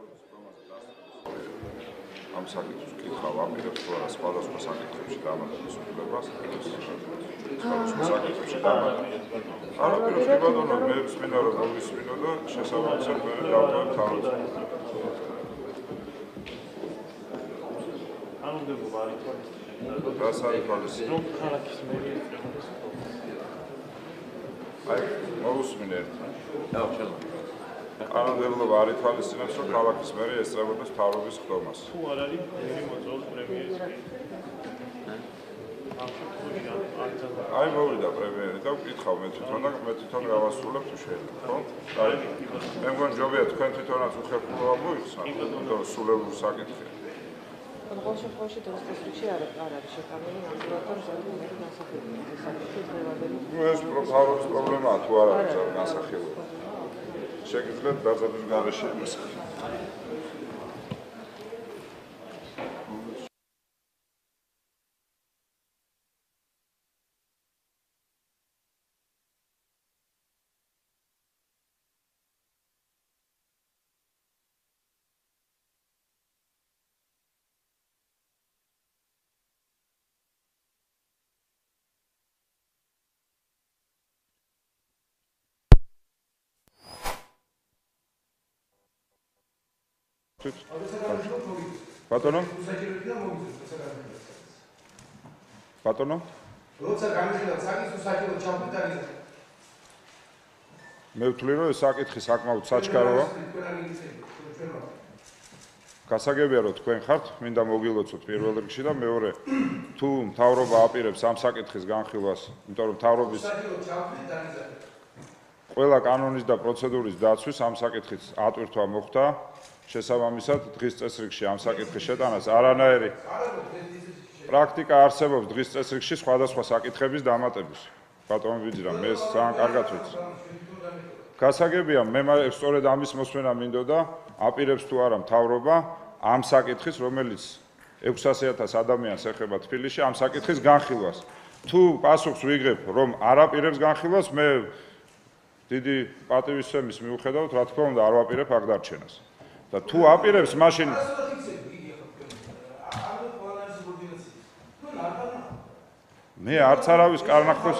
ამ საკითხს ვკითხავ ამირებს თუ არა სხვადასხვა საკითხებში დამატების უფლებას სხვადასხვა საკითხებში დამატების არა პირობადობა მე ვსმინა რომ მოვისმინო და შესაბამისად მე დავტოვებ თავად კანონმდებლობა არის თვალისწინებელია რას არის თვალისწინებელია რომ ქალაქის მერია ეწევოს აი მოვისმინე და ჩელო კანონმდებლობა არის თვალისწინებს რომ ქალაქის მერია ესწრებოდეს მთავრობის ხდომას თუ არ არის მერი მოწვევის პრემიერის აი მოვიდა პრემიერი და ვკითხავ მე თვითონ გავასრულებ თუ შეიძლება ხო? აი მე მგონი ჯობია თქვენ თვითონაც უხერხულობა მოიხსნათ იმიტომ რომ სულელური საკითხია ყოველ შემთხვევაში დასწრებში არ არის შეტანილი ნამდვილად ზოგადად განსახილველი საკითხი დღევანდელი ეს მთავრობის პრობლემაა თუ არ არის განსახილველი შეგიძლიათ დაზარალების გარეშე მოსახდეთ ბატონო ბატონო როცა გამიგება საკითხი საჭირო ჩამოიტანეს მე ვთვლი რომ ეს საკითხი საკმაოდ საჩქაროა გასაგებია რომ თქვენ ხართ მინდა მოგილოცოთ პირველ რიგში და მეორე თუ მთავრობა აპირებს ამ საკითხის განხილვას იმიტომ რომ მთავრობის ყველა კანონის და პროცედურის დაცვის ამ საკითხის ატვირთვა მოხდა შესაბამისად დღის წესრიგში ამ საკითხის შეტანას არანაირი პრაქტიკა არსებობს დღის წესრიგში სხვადასხვა საკითხების დამატების ბატონო ვიძრა მე ძალიან კარგად ვიცი გასაგებია მე სწორედ ამის მოსმენა მინდოდა აპირებს თუ არა მთავრობა ამ საკითხის რომელიც 600,000 ადამიანს ეხება თბილისში ამ საკითხის განხილვას თუ პასუხს ვიგებ რომ არ აპირებს განხილვას მე დიდი პატივისცემის მიუხედავად რა თქმა უნდა არ ვაპირებ აქ დარჩენას და თუ აპირებს მაშინ მე არც არავის კარნახოს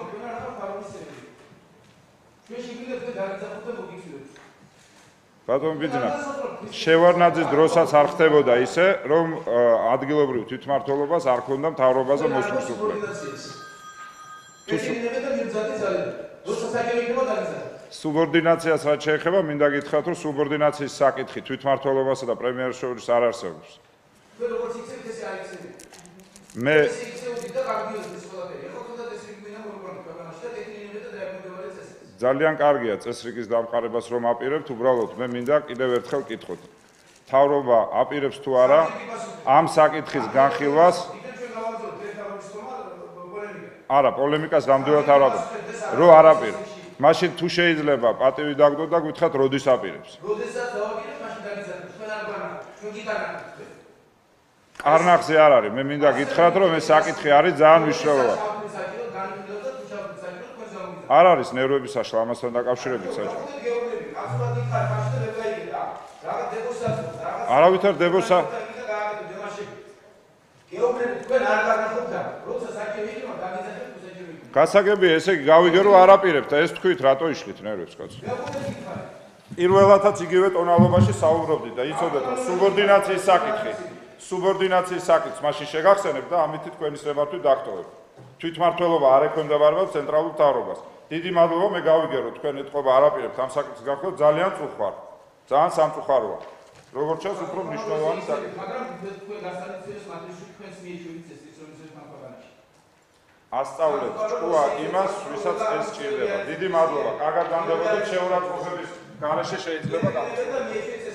ბატონ ბიძინა შევარნაძის დროსაც არ ხდებოდა ისე რომ ადგილობრივ თვითმმართველობას არ ქონდა მთავრობაზე მოსვლის უფლება სუბორდინაციას რაც შეეხება მინდა გითხრათ რომ სუბორდინაციის საკითხი თვითმმართველობასა და პრემიერს შორის არ არსებობს მე ძალიან კარგია წესრიგის დამყარებას რომ აპირებთ უბრალოდ მე მინდა კიდევ ერთხელ კითხოთ მთავრობა აპირებს თუ არა ამ საკითხის განხილვას არა პოლემიკას ნამდვილად არ ვაკეთებ რო არ აპირებს მაშინ თუ შეიძლება პატივი დაგდო და გითხრათ როდის აპირებს როდესაც დავაპირებ მაშინ დაგიზარდეთ თქვენ არ გვანახავთ ჩვენ გიტანახავთ კარნახზე არ არის მე მინდა გითხრათ რომ ეს საკითხი არის ძალიან მნიშვნელოვანი არ არის ნერვების საშლა ამასთან დაკავშირებით საჭირო არავითარ დებოსა გეობრები თქვენ არ განახავთ როცა საჭირო იქნება დაგიზარდეთ გასაგებია ესე იგი გავიგე რომ არ აპირებთ და ეს თქვით რატო იშლით ნერვებს კაცო პირველადაც იგივე ტონალობაში საუბრობდით და იცოდეთ რომ სუბორდინაციის საკითხს მაშინ შეგახსენებ და ამით თქვენის რემართვით დაგტოვებ თვითმმართველობა არ ექვემდებარება ცენტრალურ მთავრობას დიდი მადლობა მე გავიგე რომ თქვენ ეთყობა არ აპირებთ ამ საკითხს გახსოვთ ძალიან წუხარ ძალიან სამწუხაროა როგორც ჩანს უფრო მნიშვნელოვანი საკითხი მაგრამ თქვენ გასანაცვლოს მატრიცში თქვენს მიეჩვენეთ ეს რომ ეს მანქანაში ასწავლეთ ჭკუა იმას ვისაც ეს სჭირდება დიდი მადლობა კარგად განდევოდეთ შეურაცხყოფების გარეშე შეიძლება გამოსცეთ